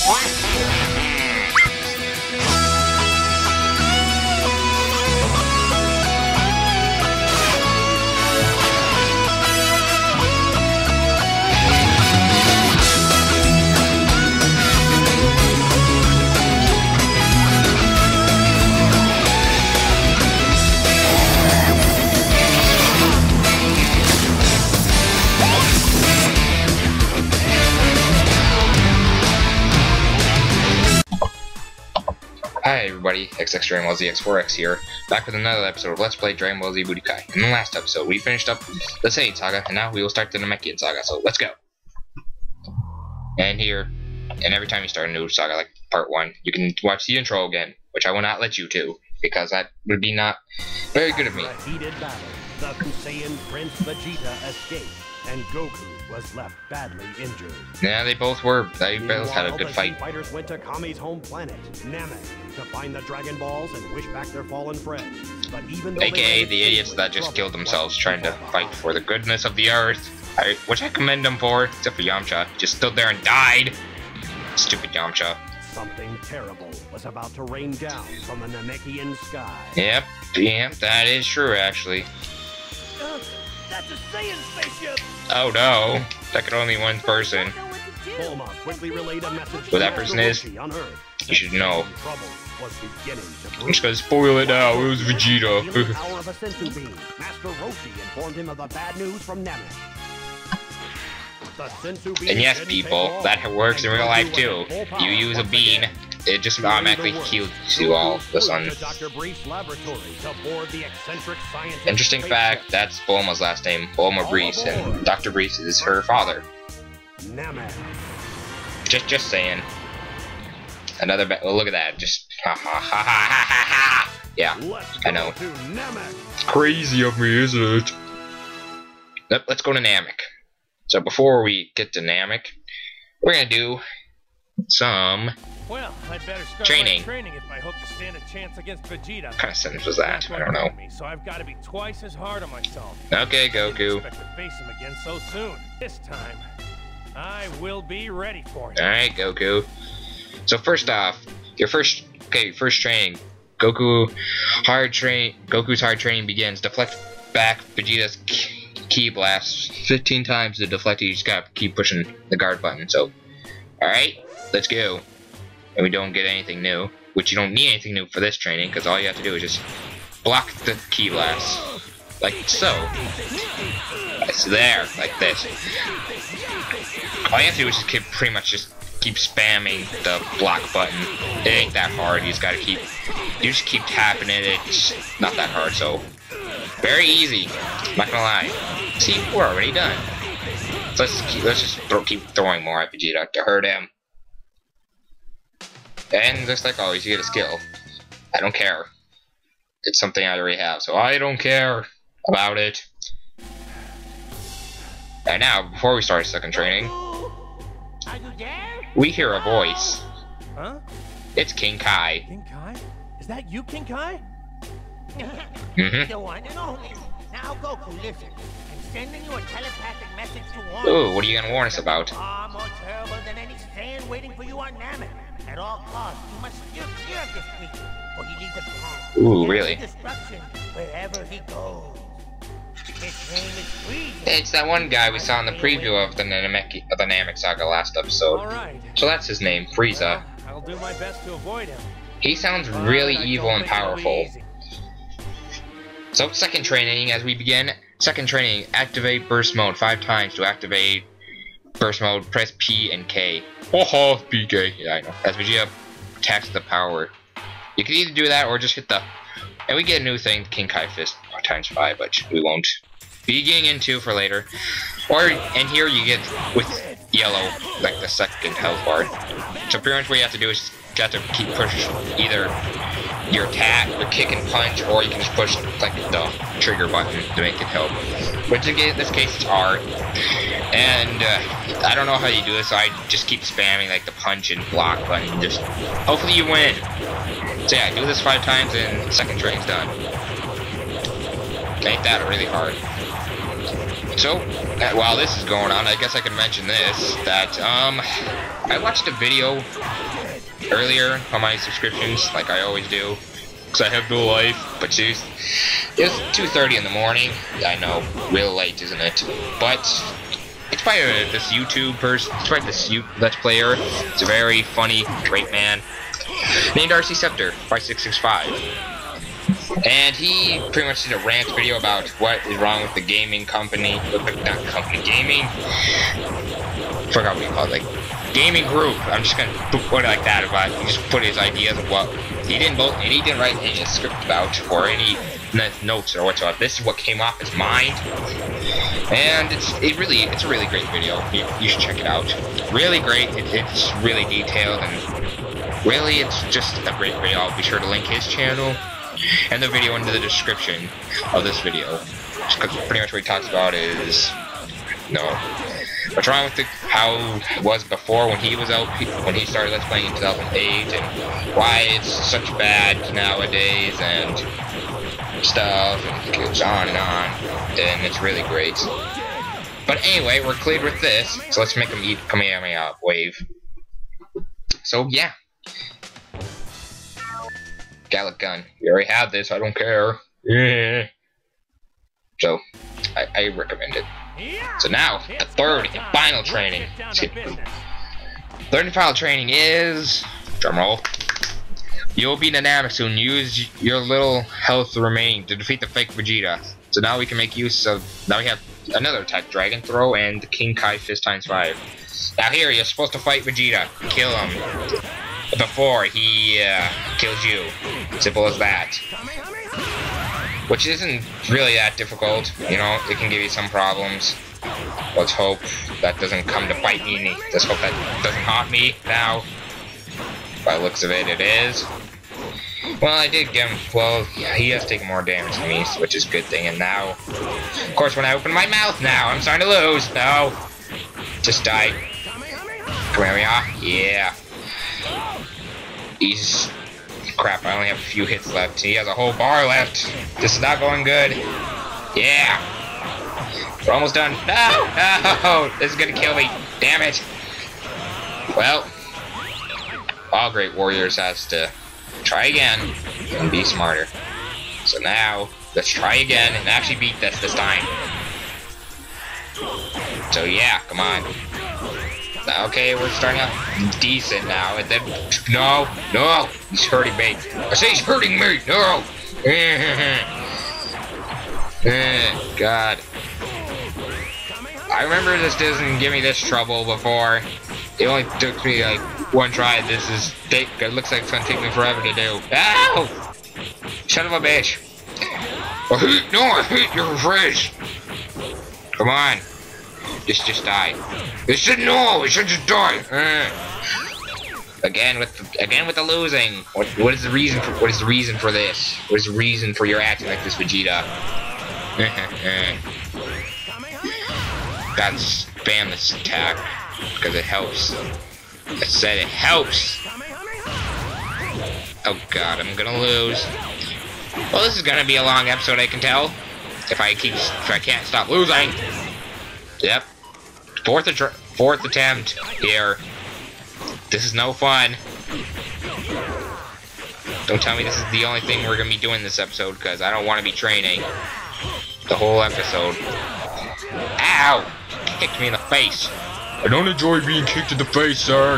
Hi everybody, XX Dragonball Z X4X here, back with another episode of Let's Play Dragonball Z Budokai. In the last episode, we finished up the Saiyan Saga, and now we will start the Namek Saga, so let's go! And here, and every time you start a new saga, like part 1, you can watch the intro again, which I will not let you do, because that would be not very good of me. After a heated battle, the Saiyan Prince Vegeta escaped, and Goku was left badly injured. Yeah, they both had a good fight. The fighters went to Kami's home planet, Namek, to find the Dragon Balls and wish back their fallen friends. But even though AKA the idiots that just killed themselves trying to fight for the goodness of the earth, which I commend them for, except for Yamcha, just stood there and died. Stupid Yamcha. Something terrible was about to rain down from the Namekian sky. Yep, that is true actually. That's a Saiyan spaceship! Oh no, that could only one person. Bulma quickly relayed a message Who that person is, on Earth. You should know. Trouble was beginning to I'm just gonna spoil it now, it was Vegeta. Hour of a sensu beam, Master Roshi informed him of the bad news from Namek. The sensu beam And yes, people, that works in real life too. You use a bean, it just automatically heals you all of a sudden. Interesting fact, that's Bulma's last name, Bulma Breeze, and Dr. Breeze is her father. Just saying. Another oh, look at that, just ha ha ha ha ha ha. Yeah, I know. Crazy of me, isn't it? Let's go to Namek. So before we get to Namek, we're gonna do some I'd better start training if I hope to stand a chance against Vegeta. What kind of sentence was that? I don't know. So I've got to be twice as hard on myself. Okay, I didn't Goku. expect to face him again so soon. This time, I will be ready for him. Alright, Goku. So first off, first training. Goku's hard training begins. Deflect back Vegeta's ki blast 15 times to deflect it. You just gotta keep pushing the guard button. So, alright, let's go. And we don't get anything new, which you don't need anything new for this training, because all you have to do is just block the ki blast, like so. It's there, like this. All you have to do is just pretty much just keep spamming the block button. It ain't that hard. You just keep tapping it. It's not that hard. So very easy. I'm not gonna lie. See, we're already done. So let's just keep throwing more at Vegeta to hurt him. And just like always, you get a skill. I don't care. It's something I already have, so I don't care about it. And now, before we start second training, we hear a voice. Huh? It's King Kai. King Kai? Is that you, King Kai? Mm-hmm. The one and only. Now, Goku, listen. I'm sending you a telepathic message to warn Ooh, what are you gonna warn us about? Far more terrible than any Saiyan waiting for you on Namek. At all costs, you must steer clear of this creature, or he leaves it behind. Ooh, really? Destruction wherever he goes. His name is Frieza. It's that one guy we saw in the preview of the Namek Saga last episode. All right. So that's his name, Frieza. Well, I'll do my best to avoid him. He sounds really evil and powerful. So second training, as we begin. Second training, activate burst mode 5 times. To activate burst mode, press P and K. Oh, PK. Yeah, I know. As Vegeta attacks the power. You can either do that or just hit the... And we get a new thing, King Kai Fist times 5, but we won't be getting into for later. And here you get with yellow, like the second health bar. So pretty much what you have to do is you have to keep pushing either your attack, your kick and punch, or you can just push like the trigger button to make it help. Which in this case is R. And I don't know how you do this, so I just keep spamming like the punch and block button. Just hopefully you win. So yeah, do this 5 times and second training's done. Make that really hard. So, while this is going on, I guess I can mention this, that, I watched a video earlier on my subscriptions, like I always do, because I have no life, but it was 2:30 in the morning. I know, real late, isn't it? But it's by this YouTube person, it's by this Let's Player. It's a very funny, great man, named Ceptor 5665. And he pretty much did a rant video about what is wrong with the gaming company, not company, gaming, forgot what you call it, like, gaming group. I'm just gonna put it like that, but he just put his ideas of what he didn't write any script about or any notes or whatsoever. This is what came off his mind, and it's a really great video. You should check it out. Really great. It's really detailed, and really it's just a great video. I'll be sure to link his channel and the video into the description of this video. Pretty much what he talks about is, what's wrong with how it was before when he was out, when he started Let's Playing in 2008, and why it's such bad nowadays, and stuff, and it goes on, and it's really great. But anyway, we're cleared with this, so let's make him eat Kamehameha Wave. So yeah. Gallic gun. We already have this, I don't care. Yeah. So, I recommend it. So now, the third and final training. Third and final training is, drumroll, you'll beat a Namek soon. Use your little health remaining to defeat the fake Vegeta. So now we can make use of, now we have another attack, Dragon Throw, and the King Kai Fist ×5. Now here, you're supposed to fight Vegeta, kill him before he kills you. Simple as that. Which isn't really that difficult, you know, it can give you some problems. Let's hope that doesn't come to bite me. Let's hope that doesn't haunt me now. By the looks of it, it is. Well, I did give him, well, yeah, he has taken more damage than me, which is a good thing. And now, of course, when I open my mouth now, I'm starting to lose. No. Just die. Kamehameha. Yeah. He's... Crap, I only have a few hits left. He has a whole bar left. This is not going good. Yeah. We're almost done. No! No! This is gonna kill me. Damn it. Well, all great warriors has to try again and be smarter. So now, let's try again and actually beat this time. So yeah, come on. Okay, we're starting out decent now, and then no, he's hurting me. I say he's hurting me. No. God. I remember this doesn't give me this trouble before. It only took me like one try. It looks like it's gonna take me forever to do. Ow! Son of a bitch. I hate your face. Come on. Just die. It should just die. Again with the losing. What is the reason for this? What is the reason for your acting like this, Vegeta? Gotta spam this attack because it helps. I said it helps. Oh god, I'm gonna lose. Well, this is gonna be a long episode, I can tell. If I can't stop losing. Yep. Fourth attempt here. This is no fun. Don't tell me this is the only thing we're gonna be doing this episode, because I don't want to be training the whole episode. Ow! Kicked me in the face. I don't enjoy being kicked in the face, sir.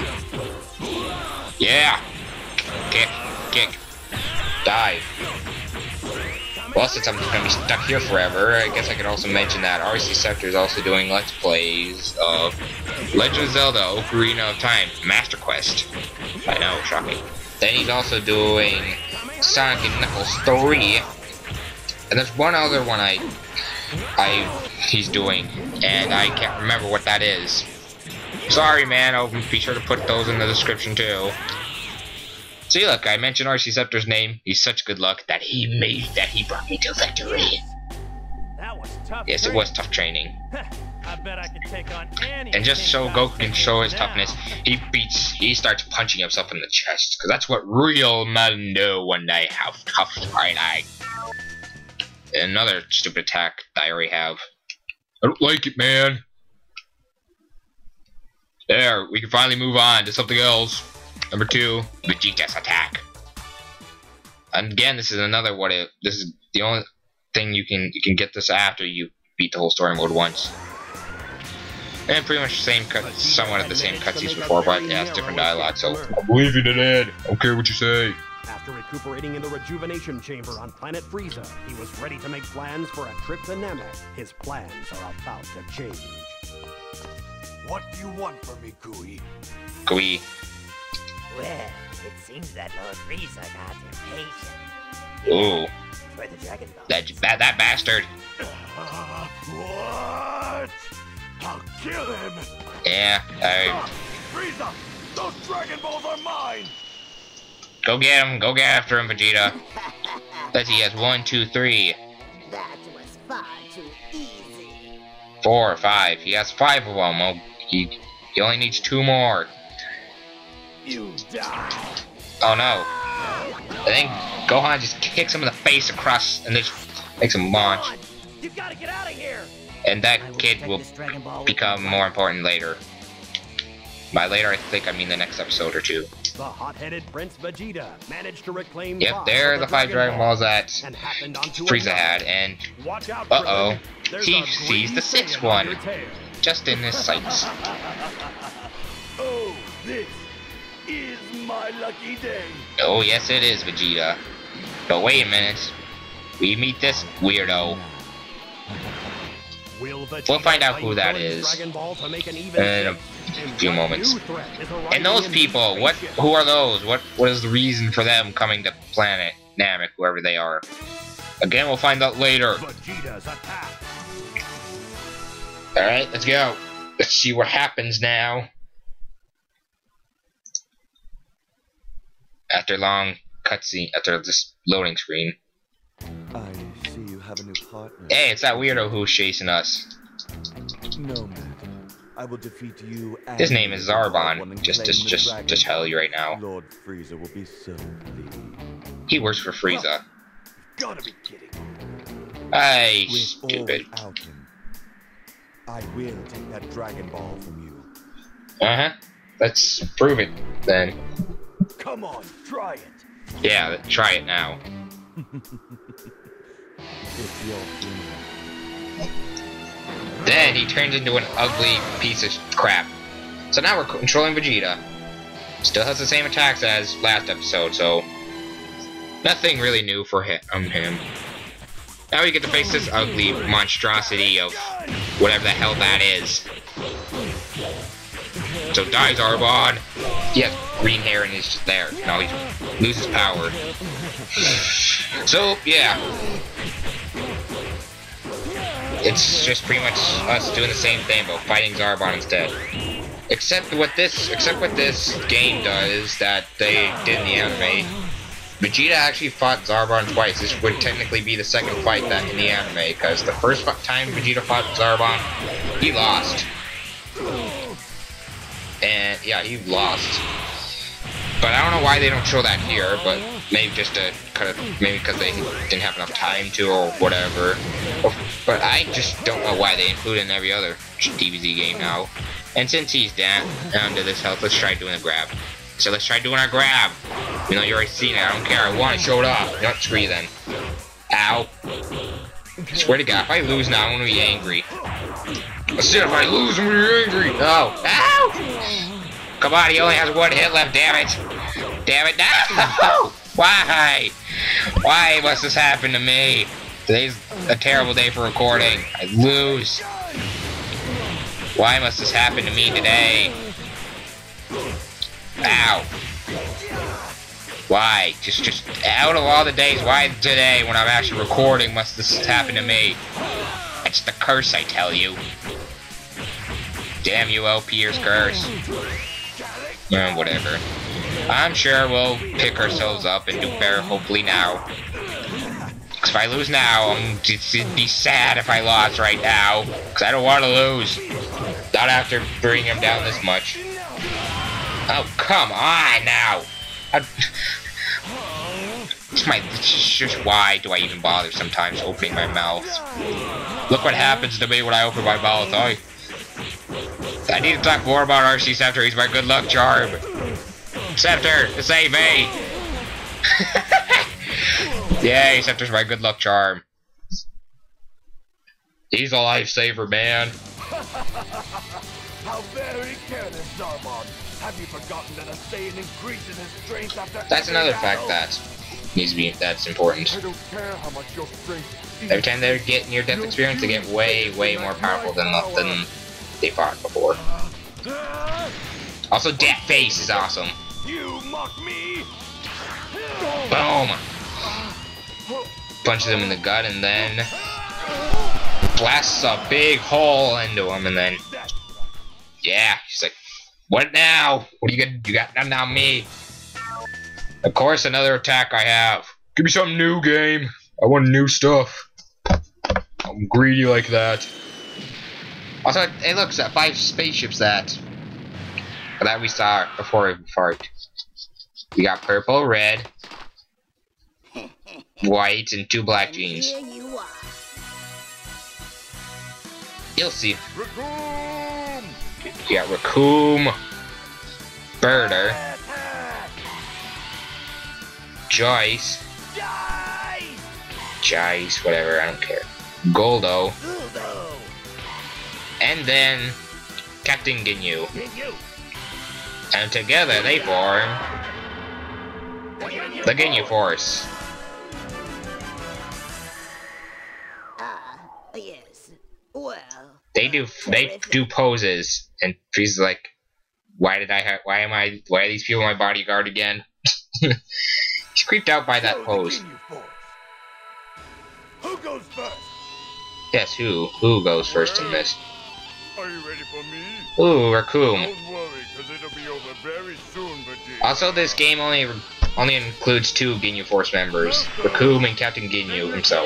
Yeah. Kick. Die. Well, since I'm gonna be stuck here forever, I guess I could also mention that Ceptor is also doing Let's Plays of Legend of Zelda Ocarina of Time Master Quest. I know, shocking. Then he's also doing Sonic and Knuckles 3. And there's one other one he's doing, and I can't remember what that is. Sorry, man. I'll be sure to put those in the description too. See, look, I mentioned Ceptor's name. He's such good luck that he brought me to victory. That was tough. Yes, it was tough training. I bet I could take on any. And just so Goku can show his toughness, he starts punching himself in the chest, because that's what real men do when they have tough training. Another stupid attack that I already have. I don't like it, man. There, we can finally move on to something else. Number 2, Vegeta's attack. And again, this is another what if. This is the only thing you can get this after you beat the whole story mode once. And pretty much the same cut, somewhat of the same cutscenes before, but it has different dialogue. So I believe you, Dad. I don't care what you say. After recuperating in the rejuvenation chamber on planet Frieza, he was ready to make plans for a trip to Namek. His plans are about to change. What do you want from me, Kui? Kui. Well, it seems that Lord Frieza got impatient. Ooh. For the Dragon Ball. That bastard. What? I'll kill him! Yeah, Stop! Frieza! Those Dragon Balls are mine! Go get him. Go get after him, Vegeta. Let's see, he has 1, 2, 3. That was far too easy. 4 or 5. He has 5 of them. Oh, he only needs 2 more. You die! Oh no. I think Gohan just kicks him in the face across and just makes him launch. You gotta get out of here! And that kid will become more important later. By later, I think I mean the next episode or 2. The hot-headed Prince Vegeta managed to reclaim. Yep, there are the 5 Dragon Balls that Frieza had, and uh-oh, he sees the 6th one, just in his sights. Oh, this is my lucky day. Oh, yes it is, Vegeta. But wait a minute, we meet this weirdo. We'll find out who that is in a few moments. And those people, who are those? What is the reason for them coming to planet Namek, whoever they are? Again, we'll find out later. Alright, let's go. Let's see what happens now. After long cutscene, after this loading screen. I see you have a new partner. Hey, it's that weirdo who's chasing us. No matter. I will defeat you. His name is Zarbon. Just to tell you right now. Lord Frieza will be so pleased. He works for Frieza. Gotta be kidding. Hey, With stupid. or without him, I will take that Dragon Ball from you. Uh-huh. Let's prove it, then. Come on, try it. Yeah, try it now. It's your funeral. Then he turns into an ugly piece of crap. So now we're controlling Vegeta. Still has the same attacks as last episode, so nothing really new for him. Now we get to face this ugly monstrosity of whatever the hell that is. So die, Zarbon. He has green hair and he's just there. Now he loses power. So yeah, it's just pretty much us doing the same thing, but fighting Zarbon instead. Except what this game does that they did in the anime. Vegeta actually fought Zarbon twice. This would technically be the second fight that in the anime, because the first time Vegeta fought Zarbon, he lost. And yeah, he lost. But I don't know why they don't show that here, but maybe just to maybe because they didn't have enough time to or whatever. But I just don't know why they include it in every other DBZ game now. And since he's down to this health, let's try doing a grab. So let's try doing our grab. You know, you already seen it. I don't care. I want to show it off. You know, screw you then. Ow. I swear to God, if I lose now, I'm gonna be angry. I said if I lose, I'm gonna be angry. No. Ow! Come on, he only has 1 hit left. Damn it. Damn it. No! Why? Why must this happen to me? Today's a terrible day for recording. I lose. Why must this happen to me today? Ow. Why? Just out of all the days, why today when I'm actually recording must this happen to me? It's the curse, I tell you. Damn you, LP's curse. Whatever. I'm sure we'll pick ourselves up and do better hopefully now. Cause if I lose now, it'd be sad if I lost right now. Cause I don't want to lose. Not after bringing him down this much. Oh, come on now. It's just why do I even bother sometimes opening my mouth? Look what happens to me when I open my mouth. I need to talk more about RC Ceptor. He's my good luck charm. Ceptor, save me! Yay, Ceptor's my good luck charm. He's a lifesaver, man. How very careless, Zarmon. Have you forgotten that a Saiyan increases his strength after That's another fact that needs to be that's important. I don't care how much your strength. Every time they get near-death experience, they get way more powerful than they fought before. Also, Death Face is awesome. You mock me. Boom! Punches him in the gut and then blasts a big hole into him, and then yeah, she's like, "What now? What are you gonna? You got nothing on me." Of course, another attack I have. Give me something new, game. I want new stuff. I'm greedy like that. Also, hey, look, that 5 spaceships that we saw before we fart. We got purple, red, white, and 2 black jeans. Here you are. You'll see. Raccoon! You got Raccoon, Birder, Joyce, whatever, I don't care. Goldo, and then Captain Ginyu. And together they form the Ginyu Force. Yes. Well. They do poses, and Frieza's like, why are these people my bodyguard again? He's creeped out by that pose. Who goes first? Yes, who goes first in this? Are you ready for me? Ooh, Raccoon. Don't worry, because it'll be over very soon, Vegeta. Also, this game only includes 2 Ginyu Force members, Raccoon and Captain Ginyu himself.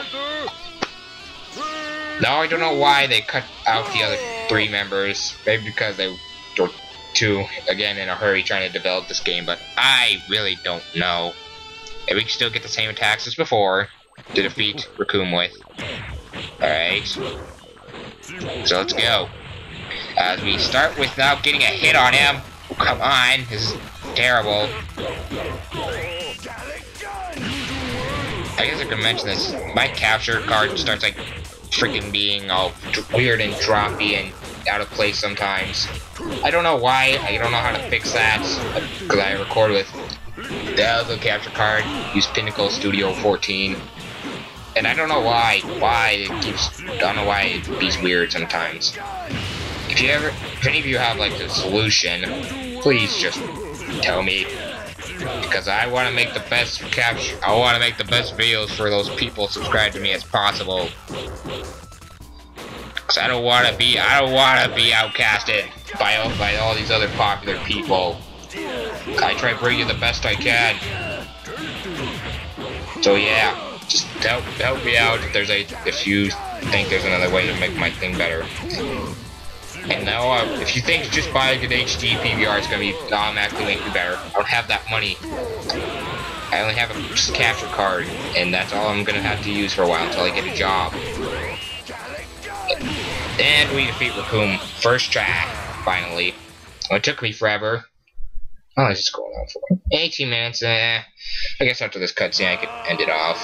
Now I don't know why they cut out the other 3 members. Maybe because they were too, again, in a hurry trying to develop this game, but I really don't know. And we can still get the same attacks as before to defeat Raccoon with. Alright. So let's go. As we start without getting a hit on him. Come on, this is terrible. I guess I could mention this. My capture card starts like freaking being all weird and droppy and out of place sometimes. I don't know why. I don't know how to fix that because I record with the other capture card. Use Pinnacle Studio 14, and I don't know why. I don't know why it beats weird sometimes. If any of you have like a solution, please just tell me. Because I want to make the best capture. I want to make the best videos for those people subscribed to me as possible. Because I don't want to be outcasted by all these other popular people. I try to bring you the best I can. So yeah, just help me out if you think there's another way to make my thing better. And now, if you think just buying an HD PVR is going to be automatically make you better, I don't have that money. I only have a capture card, and that's all I'm going to have to use for a while until I get a job. And we defeat Raccoon first try, finally. Well, it took me forever. Oh, it's just going on for 18 minutes. I guess after this cutscene I could end it off.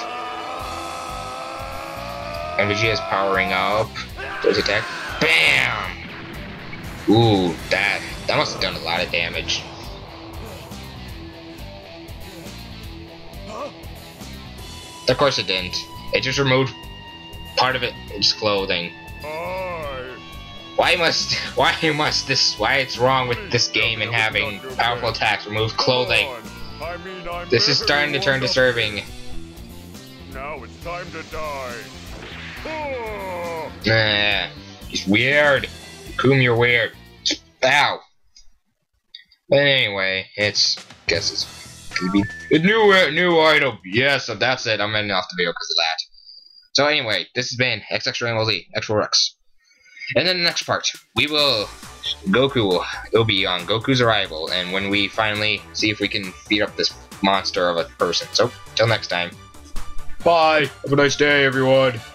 And Vegeta's powering up. Does attack. BAM! Ooh, that must have done a lot of damage. Of course it didn't. It just removed part of its clothing. Why it's wrong with this game and having powerful attacks remove clothing? This is starting to turn disturbing. Now it's time to die. Nah, it's weird. Coom, you're weird. Ow. But anyway, guess it's gonna be a new item. Yes, so that's it. I'm ending off the video because of that. So anyway, this has been XX Dragon Z, Extra Rex. And then the next part, Goku will be on Goku's arrival, and when we finally see if we can beat up this monster of a person. So, till next time. Bye. Have a nice day, everyone.